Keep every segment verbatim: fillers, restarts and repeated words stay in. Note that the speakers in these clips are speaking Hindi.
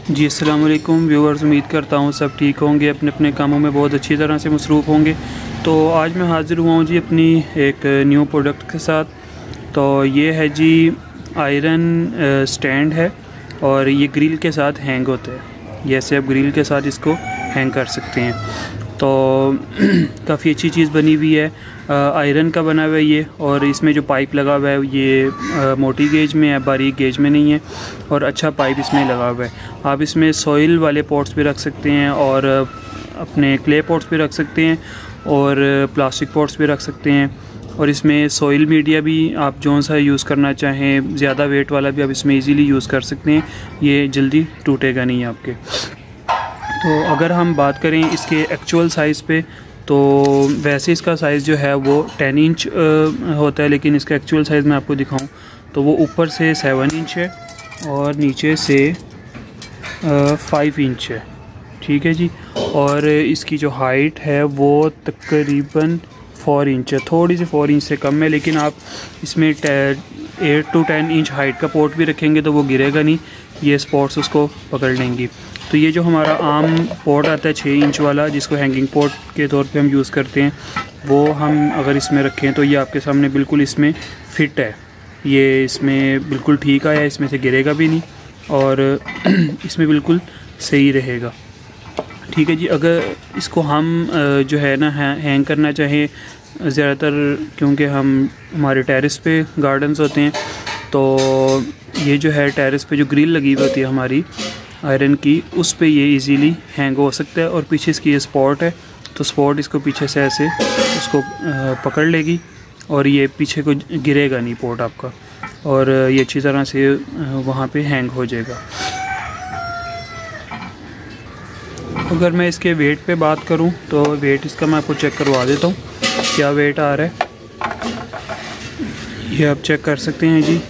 जी अस्सलाम वालेकुम व्यूअर्स, उम्मीद करता हूँ सब ठीक होंगे, अपने अपने कामों में बहुत अच्छी तरह से मसरूफ़ होंगे। तो आज मैं हाज़िर हुआ हूँ जी अपनी एक न्यू प्रोडक्ट के साथ। तो ये है जी आयरन स्टैंड है और ये ग्रिल के साथ हैंग होता है। ये ऐसे आप ग्रिल के साथ इसको हैंग कर सकते हैं। तो काफ़ी अच्छी चीज़ बनी हुई है, आयरन का बना हुआ है ये, और इसमें जो पाइप लगा हुआ है ये आ, मोटी गेज में है, बारीक गेज में नहीं है, और अच्छा पाइप इसमें लगा हुआ है। आप इसमें सॉइल वाले पॉट्स भी रख सकते हैं और अपने क्ले पॉट्स भी रख सकते हैं और प्लास्टिक पॉट्स भी रख सकते हैं। और इसमें सॉइल मीडिया भी आप जो सा यूज़ करना चाहें, ज़्यादा वेट वाला भी आप इसमें इजीली यूज़ कर सकते हैं, ये जल्दी टूटेगा नहीं आपके। तो अगर हम बात करें इसके एक्चुअल साइज़ पे, तो वैसे इसका साइज़ जो है वो टेन इंच होता है, लेकिन इसका एक्चुअल साइज़ मैं आपको दिखाऊं तो वो ऊपर से सेवन इंच है और नीचे से फाइव इंच है। ठीक है जी। और इसकी जो हाइट है वो तकरीबन फोर इंच है, थोड़ी सी फोर इंच से कम है, लेकिन आप इसमें eight to ten inch height का पोर्ट भी रखेंगे तो वो गिरेगा नहीं, ये स्पॉट्स उसको पकड़ लेंगी। तो ये जो हमारा आम पोर्ट आता है छः इंच वाला, जिसको हैंगिंग पोर्ट के तौर पे हम यूज़ करते हैं, वो हम अगर इसमें रखें तो ये आपके सामने बिल्कुल इसमें फ़िट है, ये इसमें बिल्कुल ठीक आया, इसमें से गिरेगा भी नहीं और इसमें बिल्कुल सही रहेगा। ठीक है जी। अगर इसको हम जो है ना हैंग करना चाहें, ज़्यादातर क्योंकि हम हमारे टेरेस पे गार्डन्स होते हैं, तो ये जो है टेरेस पे जो ग्रिल लगी हुई होती है हमारी आयरन की, उस पे ये इजीली हैंग हो सकता है। और पीछे इसकी ये स्पॉट है, तो स्पॉट इसको पीछे से ऐसे उसको पकड़ लेगी और ये पीछे को गिरेगा नहीं पोर्ट आपका, और ये अच्छी तरह से वहाँ पे हैंग हो जाएगा। अगर मैं इसके वेट पे बात करूं तो वेट इसका मैं आपको चेक करवा देता हूं, क्या वेट आ रहा है ये आप चेक कर सकते हैं जी।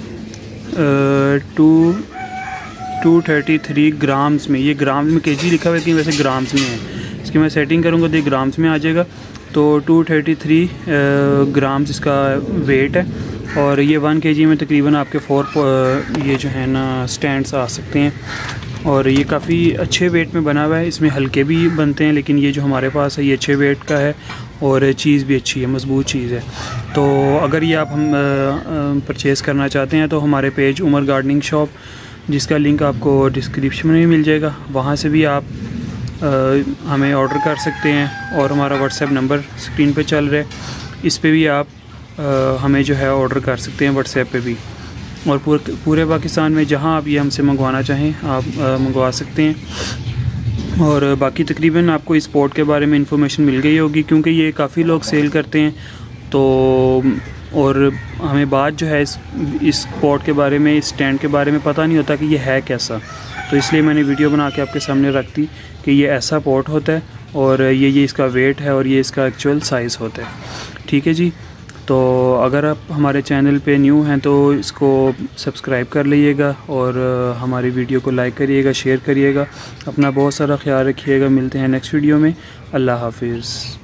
Two two thirty three grams में, ये ग्राम्स में केजी लिखा हुआ है, लेकिन वैसे ग्राम्स में है। इसकी मैं सेटिंग करूंगा तो ये ग्राम्स में आ जाएगा। तो टू थर्टी थ्री ग्राम्स इसका वेट है और ये वन केजी में तकरीबन आपके फोर ये जो है ना स्टैंड्स आ सकते हैं। और ये काफ़ी अच्छे वेट में बना हुआ है, इसमें हल्के भी बनते हैं, लेकिन ये जो हमारे पास है ये अच्छे वेट का है और चीज़ भी अच्छी है, मजबूत चीज़ है। तो अगर ये आप हम परचेज़ करना चाहते हैं तो हमारे पेज उमर गार्डनिंग शॉप, जिसका लिंक आपको डिस्क्रिप्शन में मिल जाएगा, वहाँ से भी आप आ, हमें ऑर्डर कर सकते हैं। और हमारा व्हाट्सएप नंबर स्क्रीन पे चल रहा है, इस पे भी आप आ, हमें जो है ऑर्डर कर सकते हैं, व्हाट्सएप पे भी। और पूरे पूरे पाकिस्तान में जहां आप ये हमसे मंगवाना चाहें आप मंगवा सकते हैं। और बाकी तकरीबन आपको इस पोर्ट के बारे में इंफॉर्मेशन मिल गई होगी, क्योंकि ये काफ़ी लोग सेल करते हैं। तो और हमें बात जो है इस इस पोर्ट के बारे में, इस स्टैंड के बारे में पता नहीं होता कि ये है कैसा, तो इसलिए मैंने वीडियो बना के आपके सामने रख दी कि ये ऐसा पोर्ट होता है और ये ये इसका वेट है और ये इसका एक्चुअल साइज़ होता है। ठीक है जी। तो अगर आप हमारे चैनल पे न्यू हैं तो इसको सब्सक्राइब कर लीजिएगा और हमारी वीडियो को लाइक करिएगा, शेयर करिएगा। अपना बहुत सारा ख्याल रखिएगा। मिलते हैं नेक्स्ट वीडियो में। अल्लाह हाफिज़।